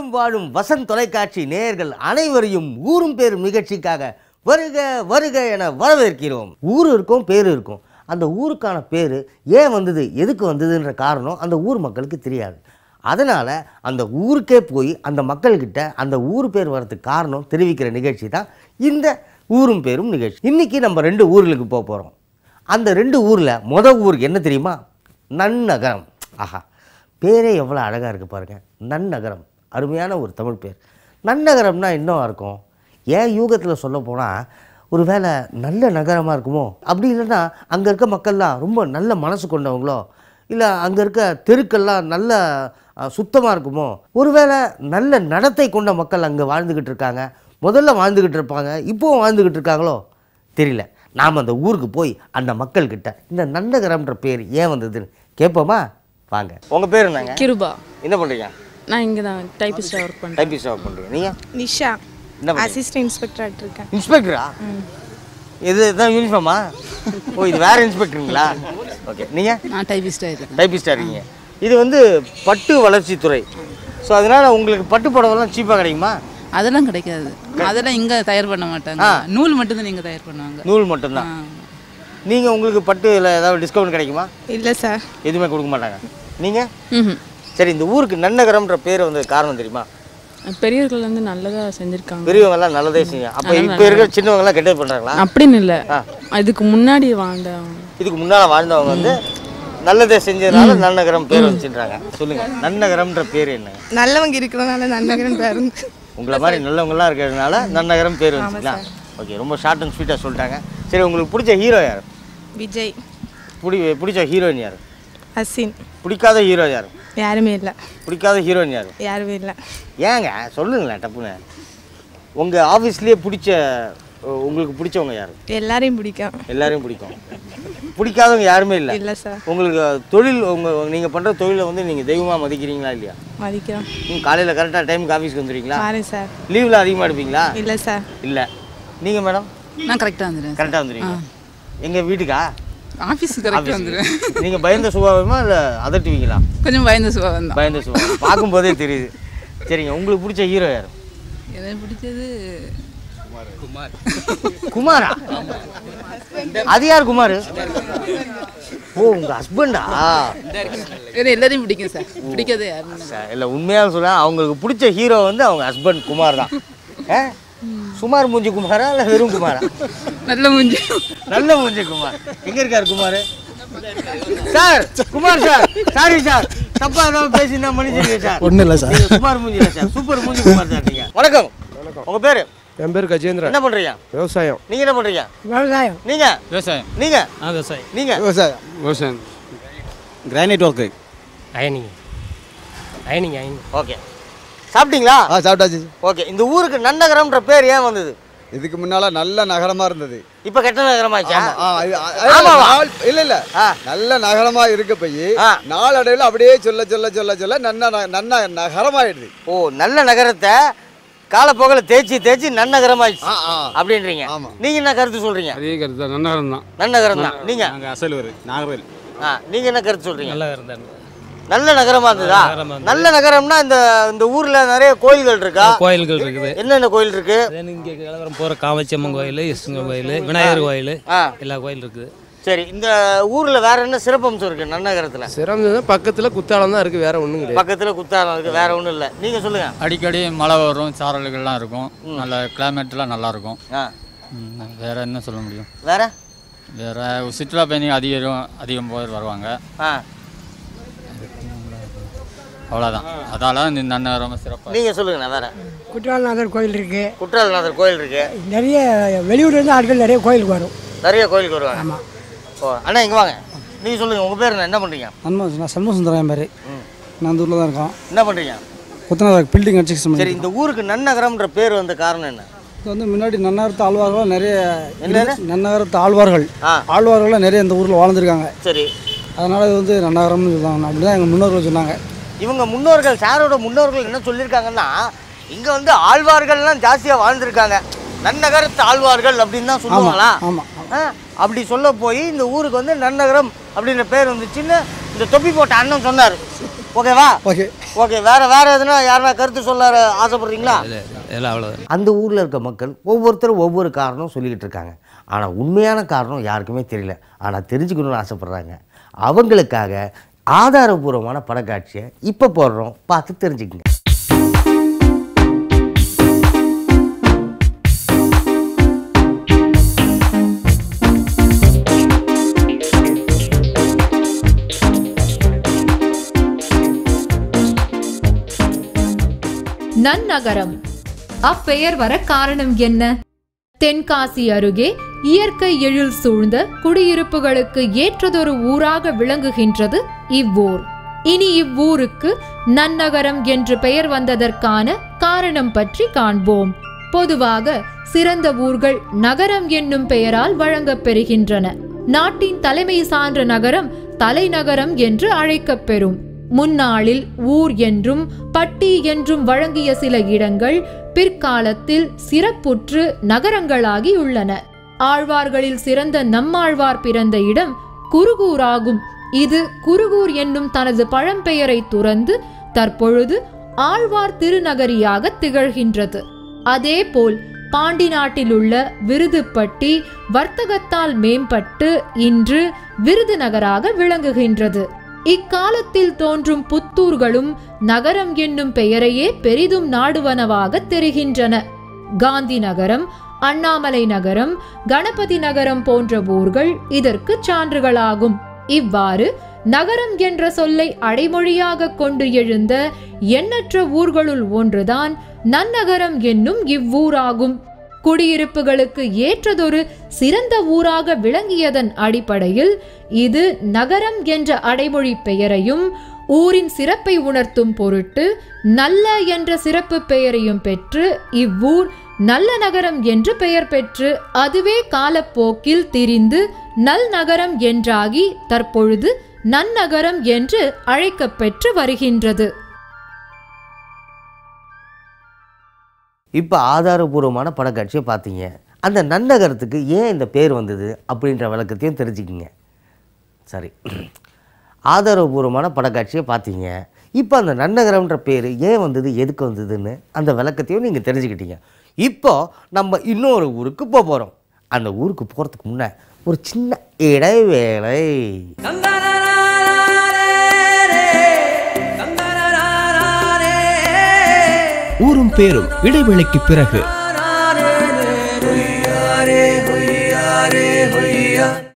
உலகெங்கும் வாழும் வசந்த் தொலைக்காட்சி நேயர்கள் அனைவரையும் ஊரும் பேரும் நிகழ்ச்சிக்காக வருக வருக என வரவேற்கிறோம். ஊர் இருக்கும், பேர் இருக்கும். அந்த ஊருக்கான பேர் ஏன் வந்தது, எதுக்கு வந்ததுன்ற காரணம் அந்த ஊர் மக்களுக்கு தெரியாது. அதனால் அந்த ஊருக்கே போய் அந்த மக்கள்கிட்ட அந்த ஊர் பேர் வரதுக்கு காரணம் தெரிவிக்கிற நிகழ்ச்சி தான் இந்த ஊரும் பேரும் நிகழ்ச்சி. இன்றைக்கி நம்ம 2 ஊர்களுக்கு போக போகிறோம். அந்த 2 ஊரில் ஊர் என்ன தெரியுமா? நன்னகரம். ஆஹா, பேரே எவ்வளோ அழகாக இருக்குது பாருங்கள். நன்னகரம், அருமையான ஒரு தமிழ் பேர். நன்னகரம்னா என்னவா இருக்கும்? ஏன் யூகத்தில் சொல்ல போனால் ஒரு வேளை நல்ல நகரமாக இருக்குமோ, அப்படி இல்லைன்னா அங்கே இருக்க மக்கள்லாம் ரொம்ப நல்ல மனசு கொண்டவங்களோ, இல்லை அங்கே இருக்க தெருக்கள்லாம் நல்ல சுத்தமாக இருக்குமோ, ஒருவேளை நல்ல நடத்தை கொண்ட மக்கள் அங்கே வாழ்ந்துக்கிட்டு இருக்காங்க, முதல்ல வாழ்ந்துக்கிட்டு இருப்பாங்க, இப்போவும் வாழ்ந்துக்கிட்டு இருக்காங்களோ தெரியல. நாம் அந்த ஊருக்கு போய் அந்த மக்கள்கிட்ட இந்த நன்னகரம்ன்ற பேர் ஏன் வந்ததுன்னு கேட்போமா? வாங்க. உங்கள் பேர் என்னங்க? கிருபா. என்ன பண்ணுறீங்க? நான் இங்கே தான் டைப்பிஸ்டாக ஒர்க் பண்ணுறேன். டைப்பிஸ்டாக ஒர்க் பண்ணுறீங்க. நீங்கள்? நிஷா. என்ன அசிஸ்டன்ட் இன்ஸ்பெக்டராக இருக்கேன். இன்ஸ்பெக்டரா? இது தான் யூனிஃபார்மா? ஓ, இது வேறு இன்ஸ்பெக்டருங்களா? ஓகே. நீங்கள்? நான் டைப்பிஸ்டாக இருக்கேன். டைப்பிஸ்டாக இருக்கீங்க. இது வந்து பட்டு வளர்ச்சித்துறை. ஸோ அதனால் உங்களுக்கு பட்டு புடவைலாம் சீப்பாக கிடைக்குமா? அதெல்லாம் கிடைக்காது. அதெல்லாம் இங்கே தயார் பண்ண மாட்டாங்க. நூல் மட்டும்தான் இங்கே தயார் பண்ணுவாங்க. நூல் மட்டும்தான். நீங்கள் உங்களுக்கு பட்டுல ஏதாவது டிஸ்கவுண்ட் கிடைக்குமா? இல்லை சார், எதுவுமே கொடுக்க மாட்டாங்க. நீங்கள்? சரி, இந்த ஊருக்கு நன்னகரம்ன்ற பேர் வந்து காரணம் தெரியுமா? பெரியவர்கள் வந்து நல்லதாக செஞ்சுருக்காங்க. பெரியவங்கெல்லாம் நல்லதே செய்யும். அப்போ இப்போ இருக்கிற சின்னவங்கலாம் கெட்டது பண்ணுறாங்களா? அப்படின்னு இல்லை, இதுக்கு முன்னாடி இதுக்கு முன்னால் வாழ்ந்தவங்க வந்து நல்லதே செஞ்சதுனால நன்னகரம் பேர் வச்சுன்றாங்க. சொல்லுங்கள், நன்னகரம்ன்ற பேர் என்ன? நல்லவங்க இருக்கிறதுனால நன்னகரம் பேர். உங்களை மாதிரி நல்லவங்களாம் இருக்கிறதுனால நன்னகரம் பேர் வச்சுக்கலாம். ஓகே, ரொம்ப ஷார்ட் அண்ட் ஸ்வீட்டாக சொல்லிட்டாங்க. சரி, உங்களுக்கு பிடிச்ச ஹீரோ யார்? விஜய். பிடிச்ச ஹீரோயின் யார்? அசின். பிடிக்காத ஹீரோ யார்? யாருமே இல்லை. பிடிக்காத ஹீரோயின் யார்? யாருமே இல்லை. ஏங்க சொல்லுங்களேன் டப்புன்னு. உங்கள் ஆஃபீஸ்லேயே உங்களுக்கு பிடிச்சவங்க யார்? எல்லாரையும் பிடிக்கும். எல்லாரையும் பிடிக்கும். பிடிக்காதவங்க யாருமே இல்லை? இல்லை சார். உங்களுக்கு தொழில், நீங்கள் பண்ணுற தொழிலை வந்து நீங்கள் தெய்வமாக மதிக்கிறீங்களா இல்லையா? மதிக்கிறோம். காலையில் கரெக்டாக டைமுக்கு ஆஃபீஸ்க்கு வந்துடுவீங்களா? பாருங்க சார். லீவில் அதிகமாக எடுப்பீங்களா? இல்லை சார். இல்லை. நீங்கள் மேடம்? நான் கரெக்டாக வந்துடுவேன். கரெக்டாக வந்துடுவீங்க. எங்கள் வீட்டுக்கா? ஆஃபீஸுக்கு கரெக்டாக வந்துடுவேன். நீங்கள் பயந்த சுபாவமா இல்லை அதட்டுவீங்களா? கொஞ்சம் பயந்த சுபாவம் தான். பயந்த சுபாவம் பார்க்கும்போதே தெரியுது. சரிங்க, உங்களுக்கு பிடிச்ச ஹீரோ யார்? எனக்கு பிடிச்சது குமார். குமாரா? அது யார் குமார்? ஓ, உங்கள் ஹஸ்பண்டா? எல்லாரையும் பிடிக்கும் சார். பிடிக்காது யாரும் இல்லை, உண்மையாக சொல்ல அவங்களுக்கு பிடிச்ச ஹீரோ வந்து அவங்க ஹஸ்பண்ட் குமார் தான். சுமார் மூஞ்சி குமாரா இல்லை வெறும் குமாரா? நல்ல மூஞ்சி. நல்ல மூஞ்சி குமார். எங்கே இருக்கார் Kumar? Sir, Kumar sir, sorry sir, தப்பா ஏதாவது பேசினா மன்னிச்சிருங்க சார். ஒன்றும் இல்லை சார், குமார் மூஞ்சி இல்லை சார், சூப்பர் மூஞ்சி குமார் சார். நீங்கள் வணக்கம். உங்கள் பேர்? என் பேர் கஜேந்திரன். என்ன பண்ணுறீங்க? விவசாயம். நீங்கள் என்ன பண்ணுறீங்க? விவசாயம். நீங்கள்? விவசாயம். நீங்கள்? விவசாயம். நீங்கள்? விவசாயம். விவசாயம். Granite work. அயனிங். ஓகே, சாப்பிட்டீங்களா? சாப்பிட்டாச்சு. ஓகே, இந்த ஊருக்கு நன்னகரம்ன்ற பேர் ஏன் வந்தது? இதுக்கு முன்னால நல்ல நகரமா இருந்தது, இப்போ கெட்ட நகரமாச்சா? இல்ல நல்ல நகரமா இருக்க போய் நாளடைவில் அப்படியே சொல்ல சொல்ல சொல்ல சொல்ல நன்ன நகரமாயிடுது. ஓ, நல்ல நகரத்தை காலப்போக்கில் தேய்ச்சி நன்னகரமாயிடுச்சு அப்படின்றீங்க. நீங்க என்ன கருத்து சொல்றீங்க? அதே கருத்து தான், நன்னகரம் தான். நன்னகரம் தான். நீங்க? அசல்வர் நாகர்வேல். நீங்க என்ன கருத்து சொல்றீங்க? நல்ல நகரம் தான். நல்ல நகரமா இருந்ததா? நல்ல நகரம்னா இந்த ஊர்ல நிறைய கோயில்கள் இருக்கா? கோயில்கள் இருக்குது. என்னென்ன கோயில் இருக்கு? இங்கே கலவரம் போகிற காமாட்சி அம்மன் கோயில், இஷ்ணு கோயில், விநாயகர் கோயில், எல்லா கோயில் இருக்குது. சரி, இந்த ஊர்ல வேற என்ன சிறப்பம்சம் இருக்கு நன்னகரத்துல? சிறந்தது பக்கத்துல குத்தாலம் தான் இருக்கு, வேற ஒண்ணும் கிடையாது. பக்கத்துல குத்தாலம் இருக்கு, வேற ஒண்ணும் இல்லை. நீங்க சொல்லுங்க. அடிக்கடி மழை வரும், சாரல்கள்லாம் இருக்கும், நல்ல கிளைமேட்லாம் நல்லா இருக்கும். வேற என்ன சொல்ல முடியும்? வேற சுற்றுலா பயணிகள் அதிகம் பேர் வருவாங்க. அவ்வளோதான். அதால இந்த நன்னகரம் சிறப்பாக. நீங்கள் சொல்லுங்கண்ணா. வேறு குற்றாலநாதர் கோயில் இருக்குது. குற்றாலநாதர் கோயில் இருக்குது. நிறைய வெளியூர்லேருந்து ஆட்கள் நிறைய கோயிலுக்கு வரும். நிறைய கோயிலுக்கு வருவாங்க. ஆமாம். ஓ அண்ணா, இங்கே வாங்க. நீங்கள் சொல்லுங்கள், உங்கள் பேர் என்ன பண்ணுறீங்க? நான் சண்முகசுந்தரம் என் பேர். நான் அந்த ஊரில் தான் இருக்கோம். என்ன பண்ணுறீங்க? குத்தநாதர் பில்டிங் கன்ஸ்ட்ரக்ஷன். சரி, இந்த ஊருக்கு நன்னகரம்ன்ற பேர் வந்த காரணம் என்ன? இது வந்து முன்னாடி நன்னகரத்து ஆழ்வார்கள் நிறைய நன்னகரத்து ஆழ்வார்கள்லாம் நிறைய இந்த ஊரில் வாழ்ந்துருக்காங்க. சரி, அதனால் இது வந்து நன்னகரம்னு சொல்லுவாங்க. அப்படி தான் எங்கள் முன்னோர்கள் சொன்னாங்க. இவங்க முன்னோர்கள், சாரோட முன்னோர்கள் என்ன சொல்லியிருக்காங்கன்னா, இங்கே வந்து ஆழ்வார்கள்லாம் ஜாஸ்தியாக வாழ்ந்துருக்காங்க, நன்னகரத்து ஆழ்வார்கள் அப்படின்னு தான் சொல்லுவாங்களா? ஆமாம். அப்படி சொல்ல போய் இந்த ஊருக்கு வந்து நன்னகரம் அப்படின்ற பேர் வந்துச்சுன்னு இந்த தொப்பி போட்ட அண்ணன் சொன்னார். ஓகேவா? ஓகே. ஓகே. வேற எதுனா யாருன்னா கருத்து சொல்ல ஆசைப்படுறீங்களா? எல்லாம் அவ்வளோதான். அந்த ஊரில் இருக்க மக்கள் ஒவ்வொருத்தரும் ஒவ்வொரு காரணம் சொல்லிக்கிட்டு இருக்காங்க. ஆனால் உண்மையான காரணம் யாருக்குமே தெரியல. ஆனால் தெரிஞ்சுக்கணும்னு ஆசைப்படுறாங்க. அவங்களுக்காக ஆதாரபூர்வமான படக்காட்சியை இப்போ போடுறோம், பார்த்து தெரிஞ்சுக்கங்க. நன்னகரம் அப்பெயர் வர காரணம் என்ன? தென்காசி அருகே இயற்கை எழில் சூழ்ந்த குடியிருப்புகளுக்கு ஏற்றதொரு ஊராக விளங்குகின்றது இவ்வூர். இனி இவ்வூருக்கு நன்னகரம் என்று பெயர் வந்ததற்கான காரணம் பற்றி காண்போம். பொதுவாக சிறந்த ஊர்கள் நகரம் என்னும் பெயரால் வழங்கப் பெறுகின்றன. நாட்டின் தலைமை சான்ற நகரம் தலைநகரம் என்று அழைக்கப்பெறும். முன்னாளில் ஊர் என்றும் பட்டி என்றும் வழங்கிய சில இடங்கள் பிற்காலத்தில் சிறப்புற்று நகரங்களாகி உள்ளன. ஆழ்வார்களில் சிறந்த நம்மாழ்வார் பிறந்த இடம் குருகூராகும். இது குருகூர் என்னும் தனது பழம்பெயரை துறந்து தற்பொழுது ஆழ்வார் திருநகரியாக திகழ்கின்றது. அதேபோல் பாண்டி நாட்டில் உள்ள விருதுப்பட்டி வர்த்தகத்தால் மேம்பட்டு இன்று விருதுநகராக விளங்குகின்றது. இக்காலத்தில் தோன்றும் புத்தூர்களும் நகரம் என்னும் பெயரையே பெரிதும் நாடுவனவாக தெரிகின்றன. காந்தி நகரம், அண்ணாமலை நகரம், கணபதி நகரம் போன்ற ஊர்கள் இதற்கு சான்றுகளாகும். இவ்வாறு நகரம் என்ற சொல்லை அடைமொழியாக கொண்டு எழுந்த எண்ணற்ற ஊர்களுள் ஒன்றுதான் நன்னகரம் என்னும் இவ்வூராகும். குடியிருப்புகளுக்கு ஏற்றதொரு சிறந்த ஊராக விளங்கியதன் அடிப்படையில் இது நகரம் என்ற அடைமொழி பெயரையும் ஊரின் சிறப்பை உணர்த்தும் பொருட்டு நல்ல என்ற சிறப்பு பெயரையும் பெற்று இவ்வூர் நல்ல நகரம் என்று பெயர் பெற்று அதுவே காலப்போக்கில் திரிந்து நல் நகரம் என்றாகி தற்பொழுது நன்னகரம் என்று அழைக்கப்பெற்று வருகின்றது. இப்போ ஆதாரபூர்வமான படக்காட்சியை பார்த்தீங்க. அந்த நன்னகரத்துக்கு ஏன் இந்த பேர் வந்தது அப்படின்ற விளக்கத்தையும் தெரிஞ்சுக்கிங்க. சரி, ஆதாரபூர்வமான படக்காட்சியை பார்த்தீங்க. இப்போ அந்த நன்னகரம்ன்ற பேர் ஏன் வந்தது, எதுக்கு வந்ததுன்னு அந்த விளக்கத்தையும் நீங்கள் தெரிஞ்சுக்கிட்டீங்க. இப்போ நம்ம இன்னொரு ஊருக்கு போக போகிறோம். அந்த ஊருக்கு போகிறதுக்கு முன்னே ஒரு சின்ன இடைவேளை. ஊரும் பேரும் இடைவேளைக்கு பிறகு